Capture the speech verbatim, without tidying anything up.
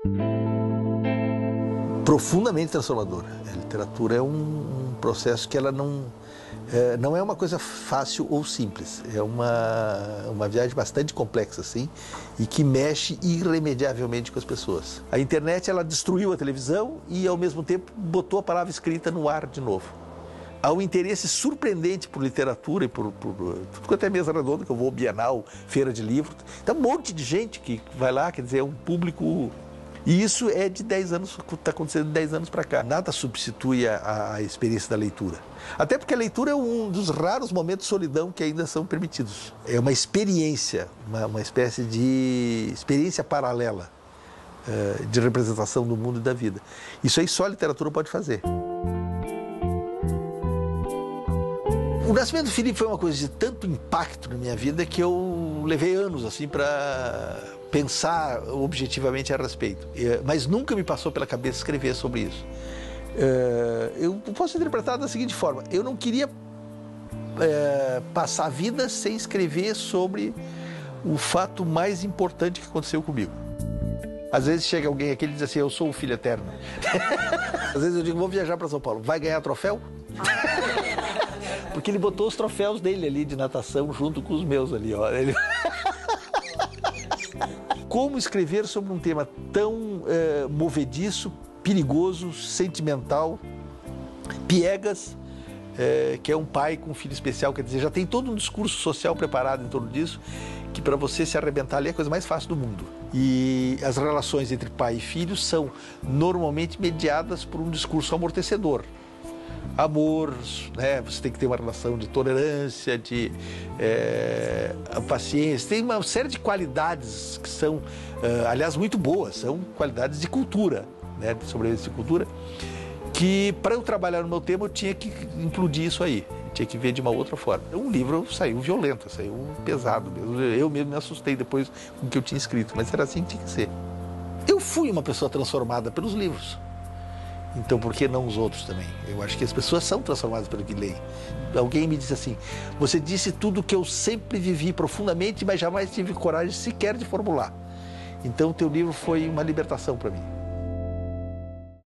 Profundamente transformadora. A literatura é um, um processo que ela não, é, não é uma coisa fácil ou simples. É uma, uma viagem bastante complexa, assim, e que mexe irremediavelmente com as pessoas. A internet, ela destruiu a televisão e, ao mesmo tempo, botou a palavra escrita no ar de novo. Há um interesse surpreendente por literatura e por, por tudo quanto é mesa redonda, que eu vou Bienal, feira de livro. Então, um monte de gente que vai lá, quer dizer, é um público... E isso é de dez anos, está acontecendo de dez anos para cá. Nada substitui a, a experiência da leitura. Até porque a leitura é um dos raros momentos de solidão que ainda são permitidos. É uma experiência, uma, uma espécie de experiência paralela uh, de representação do mundo e da vida. Isso aí só a literatura pode fazer. O nascimento do Felipe foi uma coisa de tanto impacto na minha vida que eu levei anos assim para pensar objetivamente a respeito. Mas nunca me passou pela cabeça escrever sobre isso. Eu posso interpretar da seguinte forma: eu não queria passar a vida sem escrever sobre o fato mais importante que aconteceu comigo. Às vezes chega alguém aqui e diz assim: eu sou o filho eterno. Às vezes eu digo: vou viajar para São Paulo, vai ganhar troféu? Porque ele botou os troféus dele ali de natação junto com os meus ali, ó. Ele... Como escrever sobre um tema tão uh, movediço, perigoso, sentimental, piegas, uh, que é um pai com um filho especial, quer dizer, já tem todo um discurso social preparado em torno disso, que para você se arrebentar ali é a coisa mais fácil do mundo. E as relações entre pai e filho são normalmente mediadas por um discurso amortecedor. Amor, né? Você tem que ter uma relação de tolerância, de é, paciência, tem uma série de qualidades que são, uh, aliás, muito boas, são qualidades de cultura, né? De sobrevivência de cultura, que para eu trabalhar no meu tema eu tinha que implodir isso aí, eu tinha que ver de uma outra forma. Um livro saiu violento, saiu pesado mesmo, eu mesmo me assustei depois com o que eu tinha escrito, mas era assim que tinha que ser. Eu fui uma pessoa transformada pelos livros. Então, por que não os outros também? Eu acho que as pessoas são transformadas pelo que leem. Alguém me disse assim: você disse tudo que eu sempre vivi profundamente, mas jamais tive coragem sequer de formular. Então, o teu livro foi uma libertação para mim.